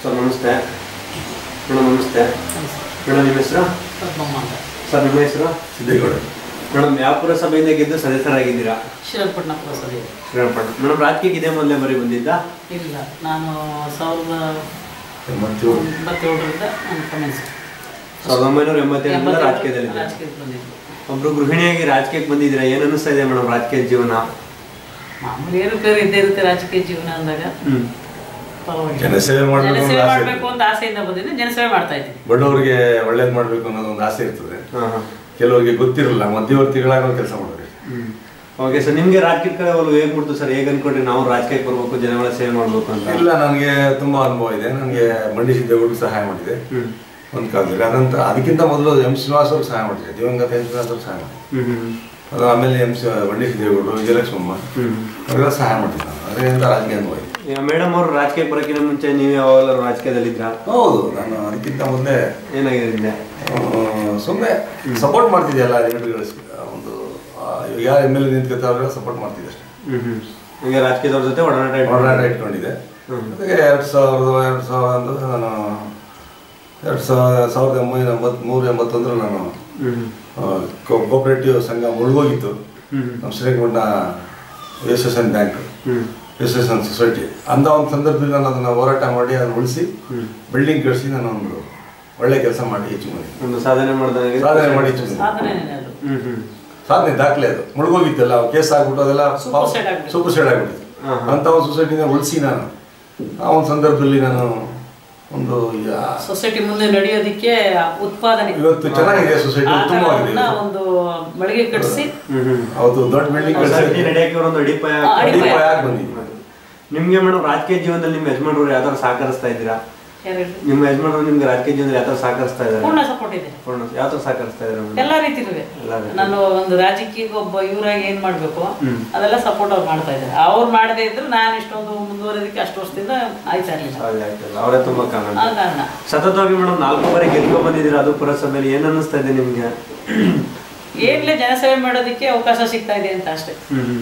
Sir ನಮಸ್ತೆ. Madam ನಮಸ್ತೆ. Madam ನಿಮ್ಮ ಹೆಸರು? ಸರ್ ನಿಮ್ಮ ಹೆಸರು? ಸಿದ್ದೇಗೌಡ. ಮೇಡಮ್ ಯಾವ ಪುರಸಭೆಯಿಂದ ಗೆದ್ದು ಸದಸ್ಯರಾಗಿದ್ದೀರಾ? ಶ್ರೀರಂಗಪಟ್ಟಣ ಪುರಸಭೆ. ಶ್ರೀರಂಗಪಟ್ಟಣ. ಮೇಡಮ್ ರಾಜಕೀಯಕ್ಕೆ ಇದೇ ಮೊದಲೇ ಬರೀ ಬಂದಿದ್ದ? ಇಲ್ಲ, ನಾನು 1987ರಿಂದ ನಾನು ಕಮೆನ್ಸ್ 1987ರಿಂದ ರಾಜಕೀಯದಲ್ಲಿದ್ದೆ. ಒಬ್ರು ಗೃಹಿಣಿಯಾಗಿ ರಾಜಕೀಯಕ್ಕೆ ಬಂದಿದ್ದೀರಾ, ಏನು ಅನಿಸ್ತಾ ಇದೆ ಮೇಡಮ್ ರಾಜಕೀಯ ಜೀವನ? ಮಾಮೂಲಿ ಏರುಪೇರು ಇದ್ದೇ ಇರುತ್ತೆ ರಾಜಕೀಯ ಜೀವನ ಅಂದಾಗ. ಜನಸೇವೆ ಮಾಡಬೇಕು ಅಂತ ಆಸೆಯಿಂದ ಬಂದಿದ್ದೆ, ಜನಸೇವೆ ಮಾಡ್ತಾ ಇದ್ದೀನಿ. ಬಡವರಿಗೆ ಒಳ್ಳೇದು ಮಾಡಬೇಕು ಅನ್ನೋದು ಒಂದು ಆಸೆ ಇರ್ತದೆ. ಕೆಲವರಿಗೆ ಗೊತ್ತಿರಲ್ಲ, ಮಧ್ಯವರ್ತಿಗಳಾಗ ಕೆಲಸ ಮಾಡಬೇಕು. ಓಕೆ ಸರ್, ನಿಮ್ಗೆ ರಾಜಕೀಯ ಕಡೆ ಒಲವು ಹೇಗೆ ಬಿಡ್ತು ಸರ್? ಹೇಗೆ ಅನ್ಕೊಂಡ್ರಿ ನಾವು ರಾಜಕೀಯಕ್ಕೆ ಬರ್ಬೇಕು, ಜನಗಳ ಸೇವೆ ಮಾಡ್ಬೇಕು ಅಂತ? ಇಲ್ಲ, ನನಗೆ ತುಂಬಾ ಅನುಭವ ಇದೆ. ನನಗೆ ಬಂಡಿ ಸಿದ್ದೇಗೌಡರಿಗೆ ಸಹಾಯ ಮಾಡಿದೆ ಒಂದು ಕಾಲದಲ್ಲಿ. ಅದಂತರ ಅದಕ್ಕಿಂತ ಮೊದಲು ಎಂ ಶ್ರೀನಿವಾಸ್ ಅವ್ರಿಗೆ ಸಹಾಯ ಮಾಡಿದೆ, ದಿವಂಗತ ಎಂ ಶ್ರೀನಿವಾಸ್ ಅವ್ರಿಗೆ ಸಹಾಯ ಮಾಡಿದೆ. ಅದು ಆಮೇಲೆ ಬಂಡಿ ಸಿದ್ದೇಗೌಡರು, ವಿಜಯಲಕ್ಷ್ಮಮ್ಮ ಅವರೆಲ್ಲ ಸಹಾಯ ಮಾಡಿದ್ದೆ ನಾನು. ಅದರಿಂದ ರಾಜಕೀಯ ಅನುಭವ ಇದೆ. ಈಗ ಮೇಡಮ್ ಅವರು ರಾಜಕೀಯ ಬರೋಕ್ಕಿಂತ ಮುಂಚೆ ನೀವು ಯಾವಾಗಲೂ ರಾಜಕೀಯದಲ್ಲಿದ್ರಾ? ಹೌದು, ನಾನು ಅದಕ್ಕಿಂತ ಮೊದಲೇ ಏನಾಗಿದ್ದೆ? ಸುಮ್ಮನೆ ಸಪೋರ್ಟ್ ಮಾಡ್ತಿದ್ದೆ ಎಲ್ಲ ಲಿಮಿಟ್ಗಳಿಸಿ. ಒಂದು ಯಾರು ಎಮ್ ಎಲ್ ಎ ನಿಂತ್ಕೊತಾವ್ರೆಲ್ಲ ಸಪೋರ್ಟ್ ಮಾಡ್ತಿದ್ದೆ ಅಷ್ಟೇ. ಈಗ ರಾಜಕೀಯದವ್ರ ಜೊತೆ ಒಡನಾಟ ಇಟ್ಕೊಂಡಿದ್ದೆ. ಅದಕ್ಕೆ 2000 ನಾನು 1983-81 ನಾನು ಕೋಆಪರೇಟಿವ್ ಸಂಘ ಮುಳುಗೋಗಿತ್ತು. ನಮ್ಮ Srirangapatna association bank, association society ಅಂತ ಒಂದು ಸಂದರ್ಭದಲ್ಲಿ ನಾನು ಅದನ್ನು ಹೋರಾಟ ಮಾಡಿ ಅದನ್ನು ಉಳಿಸಿ ಬಿಲ್ಡಿಂಗ್ ಕಳಿಸಿ ನಾನು ಒಂದು ಒಳ್ಳೆ ಕೆಲಸ ಮಾಡಿ ಹೆಚ್ಚು ಮಾಡಿ ಒಂದು ಸಾಧನೆ ಮಾಡಿ ಹೆಚ್ಚು ಸಾಧನೆ ದಾಖಲೆ. ಅದು ಮುಳುಗೋಗಿತ್ತಲ್ಲ, ಕೇಸ್ ಆಗ್ಬಿಟ್ಟು ಅದೆಲ್ಲ ಸೂಪರ್ ಸೈಡ್ ಆಗ್ಬಿಟ್ಟಿತ್ತು. ಅಂತ ಒಂದು ಸೊಸೈಟಿನ ಉಳಿಸಿ ನಾನು ಆ ಒಂದು ಸಂದರ್ಭದಲ್ಲಿ ನಾನು ಒಂದು ಸೊಸೈಟಿ ಮುಂದೆ ನಡೆಯೋದಕ್ಕೆ ಉತ್ಪಾದನೆ ಇವತ್ತು ಚೆನ್ನಾಗಿದೆ. ಸೊಸೈಟಿ ಉತ್ತಮವಾಗಿದೆ. ಒಂದು ಮಳಿಗೆ ಕಟ್ಟಿಸಿ ಹೌದು, ದೊಡ್ಡ ಬಿಲ್ಡಿಂಗ್ ನಡೆಯಕ್ಕೆ ಒಂದು ಅಡಿಪಾಯ ಬಂದಿದೆ. ನಿಮ್ಗೆ ಮೇಡಮ್ ರಾಜಕೀಯ ಜೀವನದಲ್ಲಿ ನಿಮ್ಮ ಯಜಮಾನರು ಯಾವ್ದಾದ್ರು ಸಹಕರಿಸ್ತಾ ಇದ್ದೀರಾ? ನಿಮ್ಮ ಯಜಮಾನರು ನಿಮ್ಗೆ ರಾಜಕೀಯ ಜೀವನದಲ್ಲಿ ಯಾವ ಸಹಕರಿಸ್ತಾ ಇದ್ದಾರೆ? ಪೂರ್ಣ ಸಪೋರ್ಟ್ ಇದೆ. ಯಾವ ತರ ಸಹಕರಿಸ್ತಾ ಇದ್ದಾರೆ? ಎಲ್ಲಾ ರೀತಿಲೂ ನಾನು ಒಂದು ರಾಜಕೀಯ ಒಬ್ಬ ಇವರಾಗಿ ಏನ್ ಮಾಡ್ಬೇಕು ಅದೆಲ್ಲ ಸಪೋರ್ಟ್ ಅವ್ರು ಮಾಡ್ತಾ ಇದ್ದಾರೆ. ಅವ್ರು ಮಾಡದೇ ಇದ್ರು ನಾನು ಇಷ್ಟೊಂದು ಮುಂದುವರೆದಕ್ಕೆ ಅಷ್ಟು ವರ್ಷದಿಂದ ಆಯ್ತಾ ಇರಲಿಲ್ಲ. ಅವರೇ ತುಂಬಾ ಕಾರಣ. ಸತತವಾಗಿ ಮೇಡಮ್ 4 ಬಾರಿ ಗೆದ್ಕೊಂಡು ಬಂದಿದ್ದೀರಾ, ಅದು ಪುರಸಭೆಯಲ್ಲಿ. ಏನ್ ಅನ್ನಿಸ್ತಾ ಇದೆ ನಿಮ್ಗೆ? ಏನ್ಲೇ ಜನಸೇವೆ ಮಾಡೋದಕ್ಕೆ ಅವಕಾಶ ಸಿಗ್ತಾ ಇದೆ ಅಂತ ಅಷ್ಟೇ.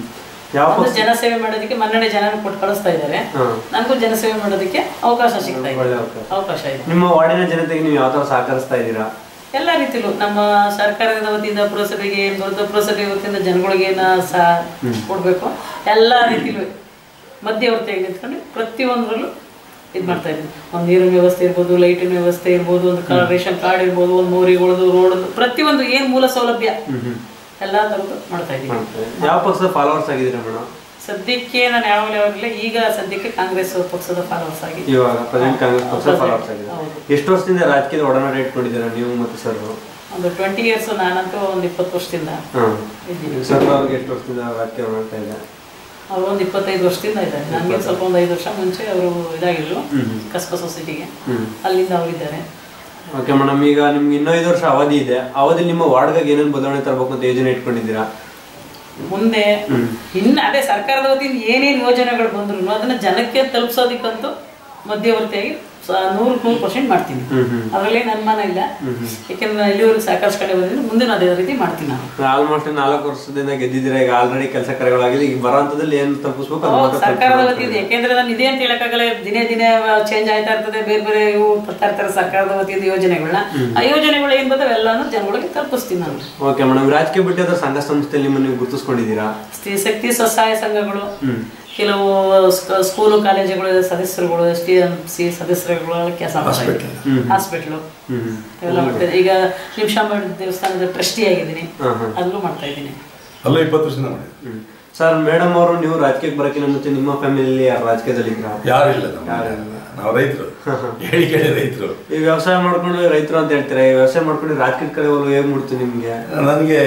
ಜನಸೇವೆ ಮಾಡೋದಕ್ಕೆ ಮನ್ನಣೆ ಜನ ಕೊಟ್ಟು ಕಳಿಸ್ತಾ ಇದ್ದಾರೆ, ನನಗೂ ಜನಸೇವೆ ಮಾಡೋದಕ್ಕೆ ಅವಕಾಶ ಸಿಗ್ತಾ ಇದೆ, ಅವಕಾಶ ಇದೆ. ನಿಮ್ಮ ವಾರ್ಡಿನ ಜನತೆಗೆ ನೀವು ಯಾವ ತರ ಸಹಕರಿಸ್ತಾ ಇದ್ದೀರಾ? ಎಲ್ಲ ರೀತಿಲೂ ನಮ್ಮ ಸರ್ಕಾರದ ವತಿಯಿಂದ ಪುರಸಭೆಗೆ ಏನ್ ಬರುತ್ತೋ, ಪುರಸಭೆ ವತಿಯಿಂದ ಜನಗಳಿಗೆ ಏನ ಸಹ ಕೊಡ್ಬೇಕು, ಎಲ್ಲ ರೀತಿಲೂ ಮಧ್ಯವರ್ತಿಯಾಗಿ ನಿಂತ್ಕೊಂಡು ಪ್ರತಿಯೊಂದರಲ್ಲೂ ಇದು ಮಾಡ್ತಾ ಇದ್ದೀನಿ. ಒಂದು ನೀರಿನ ವ್ಯವಸ್ಥೆ ಇರ್ಬೋದು, ಲೈಟಿನ ವ್ಯವಸ್ಥೆ ಇರ್ಬೋದು, ಒಂದು ರೇಷನ್ ಕಾರ್ಡ್ ಇರ್ಬೋದು, ಒಂದು ಮೋರಿಗಳದು, ರೋಡ್, ಪ್ರತಿಯೊಂದು ಏನ್ ಮೂಲ ಸೌಲಭ್ಯ ಎಲ್ಲ ತರದ್ದು ಮಾಡ್ತಾ ಇದ್ದೀನಿ. ಯಾವ ಪಕ್ಷದ ಫಾಲೋವರ್ಸ್ ಆಗಿದ್ದೀರಾ ಮೇಡಮ್? ಸದ್ಯಕ್ಕೆ ನಾನು ಯಾವಾಗಲೇ ಈಗ ಸದ್ಯಕ್ಕೆ ಕಾಂಗ್ರೆಸ್ ಪಕ್ಷದ ಫಾಲೋವರ್ಸ್ ಆಗಿ, ಇವಾಗ ಪ್ರೆಸೆಂಟ್ ಕಾಂಗ್ರೆಸ್ ಪಕ್ಷದ ಫಾಲೋವರ್ಸ್ ಆಗಿದೆ. ಎಷ್ಟು ವರ್ಷದಿಂದ ರಾಜಕೀಯದ ಒಡನಾಟ ಇಟ್ಕೊಂಡಿದ್ದೀರಾ ನೀವು ಮತ್ತು ಸರ್? ಒಂದು 20 years. ನಾನಂತೂ ಒಂದು 20 ವರ್ಷದಿಂದ ಇದ್ದೀನಿ. ಸರ್ ಅವ್ರಿಗೆ ಎಷ್ಟು ವರ್ಷದಿಂದ ರಾಜಕೀಯ ಮಾಡ್ತಾ ಇದ್ದಾರೆ? ಅವರು ಒಂದು 25 ವರ್ಷದಿಂದ ಇದ್ದಾರೆ. ನನಗೆ ಸ್ವಲ್ಪ ಒಂದು 5 ವರ್ಷ ಮುಂಚೆ ಅವರು ಇದಾಗಿದ್ರು ಕಸ್ಬಾ ಸೊಸೈಟಿಗೆ, ಅಲ್ಲಿಂದ ಅವರಿದ್ದಾರೆ. ಓಕೆ ಮೇಡಮ್, ಈಗ ನಿಮ್ಗೆ ಇನ್ನೂ 5 ವರ್ಷ ಅವಧಿ ಇದೆ. ಅವಧಿ ನಿಮ್ಮ ವಾರ್ಡ್ಗೆ ಏನೇನು ಬದಲಾವಣೆ ತರಬೇಕು ಅಂತ ಯೋಜನೆ ಇಟ್ಕೊಂಡಿದ್ದೀರಾ? ಮುಂದೆ ಇನ್ನು ಅದೇ ಸರ್ಕಾರದ ವತಿಯಿಂದ ಏನೇನು ಯೋಜನೆಗಳು ಬಂದ್ರು ಅದನ್ನ ಜನಕ್ಕೆ ತಲುಪಿಸೋದಕ್ಕಂತೂ ಮಧ್ಯವರ್ತಿಯಾಗಿ 100% ಮಾಡ್ತೀನಿ. ಅದರಲ್ಲಿ ನನ್ನ ಮನ ಇಲ್ಲ, ಯಾಕೆಂದ್ರೆ ಇಲ್ಲಿವರೆಗೂ ಸಾಕಷ್ಟು ಕಡೆ ಬಂದಿದ್ದು ಮುಂದಿನ ಅದೇ ರೀತಿ ಮಾಡ್ತೀನಿ. ನಾನು ಆಲ್ಮೋಸ್ಟ್ 4 ವರ್ಷದಿಂದ ಗೆದ್ದಿದ್ದೀರಾ. ಈಗ ಆಲ್ರೆಡಿ ಕೆಲಸ ಕಾರ್ಯಗಳಾಗಿದೆ. ಈಗ ಬರೋ ಹಂತದಲ್ಲಿ ಏನು ತಪ್ಪಿಸ್ಬೇಕು ಸರ್ಕಾರದ ವತಿಯಿಂದ, ಯಾಕೆಂದ್ರೆ ನಾನು ಇದೇ ಅಂತ ಹೇಳಕ್ಕಾಗಲ್ಲ, ದಿನೇ ಚೇಂಜ್ ಆಯ್ತಾ ಇರ್ತದೆ. ಬೇರೆ ಬೇರೆ ಇವು ಬರ್ತಾ ಇರ್ತಾರೆ ಸರ್ಕಾರದ ವತಿಯಿಂದ ಯೋಜನೆಗಳನ್ನ. ಆ ಯೋಜನೆಗಳು ಏನ್ ಬರ್ತವೆ ಎಲ್ಲಾನು ಜನಗಳಿಗೆ ತಲುಪಿಸ್ತೀನಿ ನಾನು. ಓಕೆ ಮೇಡಮ್, ರಾಜಕೀಯ ಬಿಟ್ಟು ಅದರ ಸಂಘ ಸಂಸ್ಥೆಯಲ್ಲಿ ನಿಮ್ಮನ್ನು ನೀವು ಗುರುತಿಸ್ಕೊಂಡಿದ್ದೀರಾ? ಸ್ತ್ರೀ ಶಕ್ತಿ ಸ್ವಸಹಾಯ ಸಂಘಗಳು, ಕೆಲವು ಸ್ಕೂಲು ಕಾಲೇಜುಗಳು ಸದಸ್ಯರುಗಳು, STMC ಸದಸ್ಯರುಗಳು ಕೆಲಸ ಮಾಡ್ತಾ ಇದ್ದೀನಿ. ಹಾಸ್ಪಿಟ್ಲು ಎಲ್ಲ ಮಾಡ್ತಾ ಇದ್ದೀನಿ. ಈಗ ನಿಮಿಷಾಂಬ ದೇವಸ್ಥಾನದ ಟ್ರಸ್ಟಿ ಆಗಿದ್ದೀನಿ, ಅಲ್ಲೂ ಮಾಡ್ತಾ ಇದ್ದೀನಿ. ಅಲ್ಲ 20 ವರ್ಷದಿಂದ ಮಾಡಿ. ಸರ್ ಮೇಡಮ್ ಅವರು, ನೀವು ರಾಜಕೀಯಕ್ಕೆ ಬರೋಕ್ಕಿಂತ ಮುಂಚೆ ನಿಮ್ಮ ಫ್ಯಾಮಿಲಿಯಲ್ಲಿ ಯಾರು ರಾಜಕೀಯದಲ್ಲಿ ಇದ್ರ? ಯಾರಿಲ್ಲ, ನಾವು ರೈತರು, ಹೇಳಿ ಕೇಳಿ ರೈತರು. ಈ ವ್ಯವಸಾಯ ಮಾಡ್ಕೊಂಡು ರೈತರು ಅಂತ ಹೇಳ್ತೀರಾ, ಈ ವ್ಯವಸಾಯ ಮಾಡ್ಕೊಂಡು ರಾಜಕೀಯ ಕಡೆ ಹೇಗೆ ಮುಡ್ತು ನಿಮ್ಗೆ? ನನಗೆ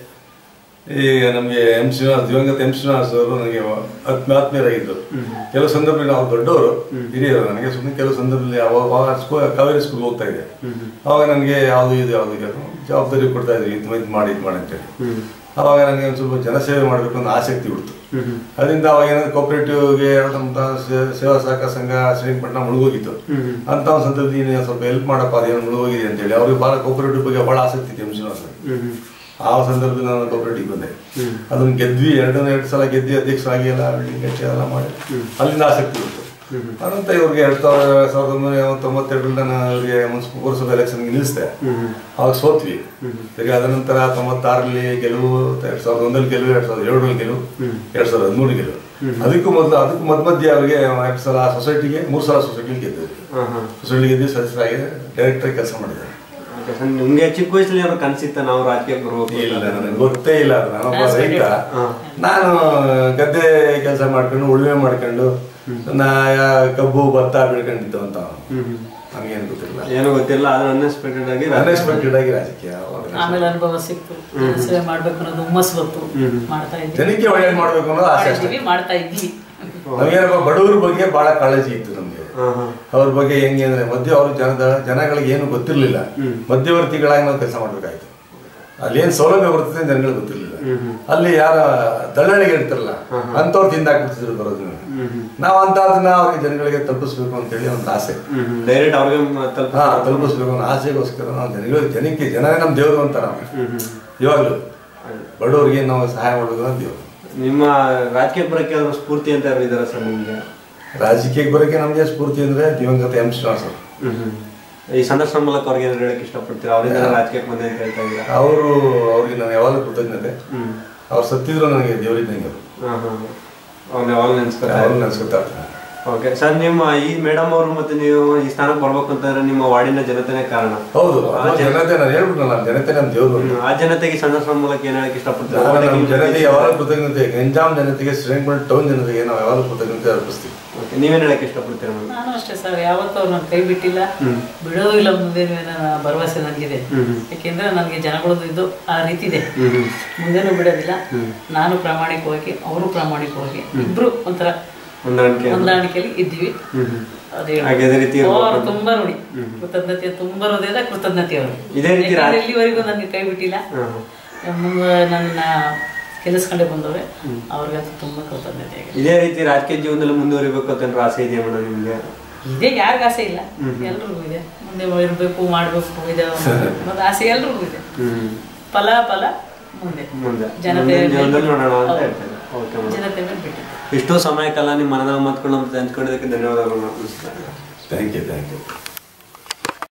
ಈಗ ನಮಗೆ ದಿವಂಗತ ಎಂ ಶ್ರೀನಿವಾಸ್ ಅವರು ನನಗೆ ಆತ್ಮೀಯರಾಗಿದ್ದರು. ಕೆಲವು ಸಂದರ್ಭದಲ್ಲಿ ನಾವು ದೊಡ್ಡವರು, ಹಿರಿಯರು ನನಗೆ. ಸುಮ್ಮನೆ ಕೆಲವು ಸಂದರ್ಭದಲ್ಲಿ ಕಾವೇರಿ ಸ್ಕೂಲ್ ಹೋಗ್ತಾ ಇದೆ, ಅವಾಗ ನನಗೆ ಯಾವುದು ಜವಾಬ್ದಾರಿ ಕೊಡ್ತಾ ಇದ್ರಿ, ಇದು ಮಾಡಿ ಅಂತೇಳಿ. ಅವಾಗ ನನಗೆ ಒಂದು ಸ್ವಲ್ಪ ಜನಸೇವೆ ಮಾಡಬೇಕು ಅನ್ನೋ ಆಸಕ್ತಿ ಬಿಡ್ತು. ಅದರಿಂದ ಅವಾಗ ಏನಾದ್ರು ಕೋಆಪರೇಟಿವ್ಗೆ ನಮ್ಮ ಸೇವಾ ಸಹಕಾರ ಸಂಘ ಶ್ರೀರಂಗಪಟ್ಟಣ ಮುಳುಗೋಗಿತ್ತು. ಅಂತ ಒಂದು ಸಂದರ್ಭದಲ್ಲಿ ಸ್ವಲ್ಪ ಹೆಲ್ಪ್ ಮಾಡಪ್ಪ, ಅದೇನು ಮುಳುಗೋಗಿದೆ ಅಂತೇಳಿ. ಅವ್ರಿಗೆ ಭಾಳ ಕೋಆಪರೇಟಿವ್ ಬಗ್ಗೆ ಭಾಳ ಆಸಕ್ತಿ ಇತ್ತು ಎಂ ಶ್ರೀನಿವಾಸ್. ಆ ಸಂದರ್ಭದಲ್ಲಿ ನಾನು ಕೋಆಪರೇಟಿವ್ ಬಂದೆ. ಅದನ್ನು ಗೆದ್ವಿ, 2 ಸಲ ಗೆದ್ವಿ, ಅಧ್ಯಕ್ಷರಾಗಿ ಎಲ್ಲ ಬಿಲ್ಡಿಂಗ್ ಕಟ್ಟಿ ಎಲ್ಲ ಮಾಡಿ ಅಲ್ಲಿಂದ ಆಸಕ್ತಿ ಬಿಡ್ತು. ಅನಂತರ ಇವ್ರಿಗೆ 1992 ನಾನು ಇವರಿಗೆ ಪುರಸಭೆ ಎಲೆಕ್ಷನ್ಗೆ ನಿಲ್ಲಿಸಿದೆ. ಅವಾಗ ಸೋತ್ವಿ. ಈಗ ಅದ ನಂತರ 96ರಲ್ಲಿ ಗೆಲುವು, 2001 ಗೆಲುವು, 2007 ಗೆಲುವು, 2013 ಗೆಲುವು. ಅದಕ್ಕೂ ಮಧ್ಯ ಅವರಿಗೆ 2 ಸಲ ಸೊಸೈಟಿಗೆ, 3 ಸಲ ಸೊಸೈಟಿಗೆ ಗೆದ್ದಿದ್ವಿ. ಸೊಸೈಟಿ ಗೆದ್ದು ಸದಸ್ಯರಾಗಿ ಡೈರೆಕ್ಟರ್ ಕೆಲಸ ಮಾಡಿದ್ದಾರೆ. ನಿಮ್ಗೆ ಚಿಕ್ಕ ವಯಸ್ಸಲ್ಲಿ ಏನೋ ಕನಸಿತ್ತ ನಾವು ರಾಜಕೀಯಕ್ಕೆ ಬರ್ಬೇಕು? ಇಲ್ಲ, ನನಗೆ ಗೊತ್ತೇ ಇಲ್ಲ. ನಾನೊಬ್ಬ ರೈತ. ನಾನು ಗದ್ದೆ ಕೆಲಸ ಮಾಡ್ಕೊಂಡು ಉಳುಮೆ ಮಾಡ್ಕೊಂಡು ಕಬ್ಬು ಭತ್ತ ಬೆಳ್ಕೊಂಡಿದ್ದು ಅಂತ ನಮಗೇನು ಗೊತ್ತಿಲ್ಲ, ಏನೋ ಗೊತ್ತಿಲ್ಲ. ಆದ್ರೆ ಅನ್ಎಕ್ಸ್ಪೆಕ್ಟೆಡ್ ಆಗಿ ರಾಜಕೀಯ. ಆಮೇಲೆ ಅನುಭವ ಸಿಕ್ತು, ಸೇವೆ ಮಾಡ್ಬೇಕು ಅನ್ನೋದು ಹುಮ್ಮಸ್ ಬಂತು, ಮಾಡ್ತಾ ಇದ್ವಿ. ಜನಕ್ಕೆ ಒಳ್ಳೇದು ಮಾಡ್ಬೇಕು ಅನ್ನೋದು ಆಸೆ ಮಾಡ್ತಾ ಇದ್ವಿ. ನಮಗೇನಪ್ಪ ಬಡವ್ರ ಬಗ್ಗೆ ಬಹಳ ಕಾಳಜಿ ಇತ್ತು ನಮ್ಗೆ. ಅವ್ರ ಬಗ್ಗೆ ಹೆಂಗೆ ಅಂದ್ರೆ ಅವ್ರ ಜನಗಳಿಗೆ ಏನು ಗೊತ್ತಿರ್ಲಿಲ್ಲ. ಮಧ್ಯವರ್ತಿಗಳಾಗಿ ನಾವು ಕೆಲಸ ಮಾಡ್ಬೇಕಾಯ್ತು. ಅಲ್ಲಿ ಏನ್ ಸೌಲಭ್ಯ ಬರ್ತದೆ ಜನಗಳಿಗೆ ಗೊತ್ತಿರ್ಲಿಲ್ಲ. ಅಲ್ಲಿ ಯಾರ ದಳ್ಳಾಳಿಗೆ ಇರ್ತಾರಲ್ಲ ಅಂತವ್ರು ತಿಂದಾಕ್ಬಿಡ್ತಿದ್ರು ಬರೋದನ್ನ. ನಾವು ಅಂತದನ್ನ ಅವ್ರಿಗೆ ಜನಗಳಿಗೆ ತಲುಪಿಸ್ಬೇಕು ಅಂತೇಳಿ ಒಂದು ಆಸೆ, ಡೈರೆಕ್ಟ್ ಅವ್ರಿಗೆ ತಲುಪಿಸ್ಬೇಕು ಅನ್ನೋ ಆಸೆಗೋಸ್ಕರ ನಾವು ಜನರೇ ನಮ್ಮ ದೇವರು ಅಂತ. ನಾವು ಇವಾಗಲೂ ಬಡವರಿಗೆ ನಾವು ಸಹಾಯ ಮಾಡಬೇಕು ಅಂತ ದೇವರು. ನಿಮ್ಮ ರಾಜಕೀಯ ಬರೋಕ್ಕೆ ಸ್ಫೂರ್ತಿ ಅಂತ ಯಾರು ಇದಾರೆ ಸರ್ ನಿಮ್ಗೆ? ರಾಜಕೀಯಕ್ಕೆ ಬರೋಕ್ಕೆ ನಮಗೆ ಸ್ಫೂರ್ತಿ ಅಂದ್ರೆ ದಿವಂಗತ ಎಂ ಶ್ರೀನಿವಾಸ್ ಅವರು. ಈ ಸಂದರ್ಶನ ಮೂಲಕ ಅವ್ರಿಗೆ ಏನು ಹೇಳಕ್ಕೆ ಇಷ್ಟಪಡ್ತೀರಾ? ಅವರಿಂದ ರಾಜಕೀಯಕ್ಕೆ ಬಂದೆ ಅಂತ ಹೇಳ್ತಾ ಇದ್ದೀರಾ. ಅವ್ರಿಗೆ ನಾನು ಯಾವಾಗಲೂ ಕೃತಜ್ಞತೆ. ಅವ್ರು ಸತ್ತಿದ್ರು ನನಗೆ ದೇವರಿದ್ದಂಗೆ. ಅವ್ರನ್ನ ಯಾವಾಗಲೂ ನೆನ್ಸ್ಕೊತಾ ಇರ್ತೀನಿ. ಓಕೆ ಸರ್, ನಿಮ್ಮ ಈ ಮೇಡಮ್ ಅವರು ಮತ್ತೆ ನೀವು ಈ ಸ್ಥಾನಕ್ಕೆ ಬರ್ಬೇಕು ಅಂತಂದ್ರೆ ನಿಮ್ಮ ವಾರ್ಡಿನ ಜನತೆನೇ ಕಾರಣ. ಹೌದು, ಜನತೆ. ನಾನು ಹೇಳ್ಬಿಟ್ನಲ್ಲ, ಜನತೆ ನಮ್ಮ ದೇವರು. ಆ ಜನತೆಗೆ ಸಂದರ್ಶನ ಮೂಲಕ ಏನ್ ಹೇಳಕ್ಕೆ ಇಷ್ಟಪಡ್ತೀರಾ? ನಮ್ಮ ಜನತೆಗೆ ಯಾವಾಗ ಕೃತಜ್ಞತೆ, ಗಂಜಾಮ್ ಜನತೆಗೆ, ಶ್ರೀರಂಗಪಟ್ಟಣ ಟೌನ್ ಜನತೆಗೆ ನಾವು ಯಾವಾಗ ಕೃತಜ್ಞತೆ ಅರ್ಪಿಸ್ತೀವಿ. ನೀವೇನ್ ಹೇಳಕ್ಕೆ ಇಷ್ಟಪಡ್ತೀರಾ? ನಾನು ಅಷ್ಟೇ ಸರ್, ಯಾವತ್ತೂ ಅವ್ರು ನನ್ನ ಕೈ ಬಿಟ್ಟಿಲ್ಲ, ಬಿಡೋದು ಇಲ್ಲ. ಮುಂದೆ ಭರವಸೆ ನನಗಿದೆ. ಯಾಕೆಂದ್ರೆ ನನಗೆ ಜನಗಳದ್ದು ಇದು ಆ ರೀತಿ ಇದೆ. ಮುಂದೇನು ಬಿಡೋದಿಲ್ಲ. ನಾನು ಪ್ರಾಮಾಣಿಕವಾಗಿ, ಅವರು ಪ್ರಾಮಾಣಿಕವಾಗಿ, ಇಬ್ರು ಒಂಥರ ಹೊಂದಾಣಿಕೆಯಲ್ಲಿ ಇದ್ದೀವಿ. ಅವರು ತುಂಬಾ ನೋಡಿ ಕೃತಜ್ಞತೆ, ತುಂಬಾ ಹೃದಯದ ಕೃತಜ್ಞತೆ ಅವರು. ಇಲ್ಲಿವರೆಗೂ ನನಗೆ ಕೈ ಬಿಟ್ಟಿಲ್ಲ. ನನ್ನ ಕೆಲಸಕೊಂಡೇ ಬಂದವ್ರೆ, ಅವ್ರಿಗಂತೂ ತುಂಬಾ ಕೃತಜ್ಞತೆ. ಇದೇ ರೀತಿ ರಾಜಕೀಯ ಜೀವನದಲ್ಲಿ ಮುಂದುವರಿಬೇಕು ಅಂತ ಆಸೆ ಇದೆಯಾ ಮೇಡಮ್ ನಿಮ್ಗೆ? ಇದೇ ಯಾರಿಗ ಆಸೆ ಇಲ್ಲ, ಎಲ್ರಿಗೂ ಇದೆ. ಮುಂದೆ ಇರ್ಬೇಕು, ಮಾಡ್ಬೇಕು ಇದೆ ಅನ್ನೋದು ಆಸೆ ಎಲ್ರಿಗೂ ಇದೆ. ಫಲ ಮುಂದೆ ಜನತೆ ಮೇಲೆ ಬಿಟ್ಟಿದೆ. ಇಷ್ಟೋ ಸಮಯಕ್ಕೆಲ್ಲ ನಿಮ್ಮ ಮನದ ಮಾತುಗಳು ಹಂಚ್ಕೊಂಡಿದ್ದಕ್ಕೆ ಧನ್ಯವಾದಗಳು. Thank you.